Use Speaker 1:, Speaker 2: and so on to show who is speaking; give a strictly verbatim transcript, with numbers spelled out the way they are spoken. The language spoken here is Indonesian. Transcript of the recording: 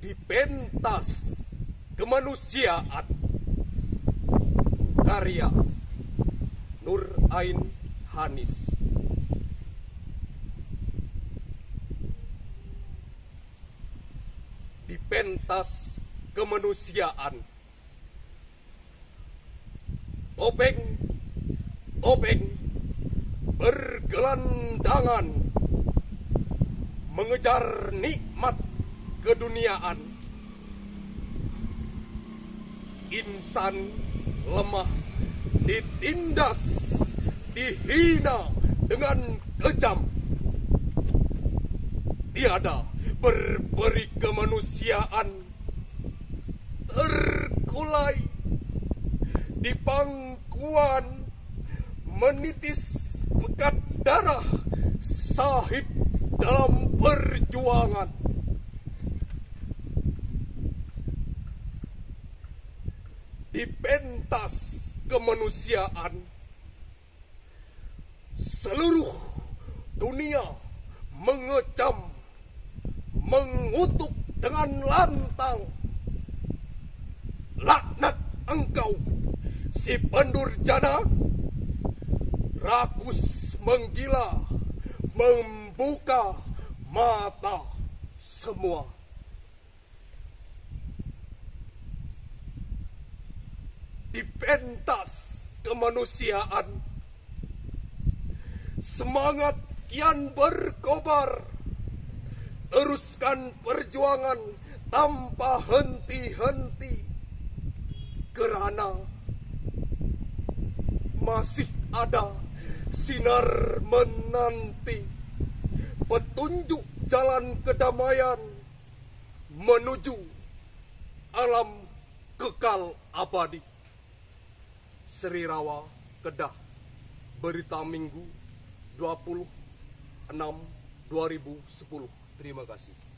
Speaker 1: di pentas kemanusiaan. Karya Nur Ain Hanis. Di pentas kemanusiaan, topeng topeng bergelandangan mengejar nikmat keduniaan. Insan lemah ditindas, dihina dengan kejam. Tiada berberi kemanusiaan, terkulai di pangkuan, menitis pekat darah sahid dalam perjuangan. Di pentas kemanusiaan, seluruh dunia mengecam, mengutuk dengan lantang. Laknat engkau, si pendurjana, rakus menggila, membuka mata semua. Di pentas kemanusiaan, semangat kian berkobar. Teruskan perjuangan tanpa henti-henti, kerana masih ada sinar menanti, petunjuk jalan kedamaian menuju alam kekal abadi. Sri Rawa, Kedah, Berita Minggu dua puluh enam dua ribu sepuluh. Terima kasih.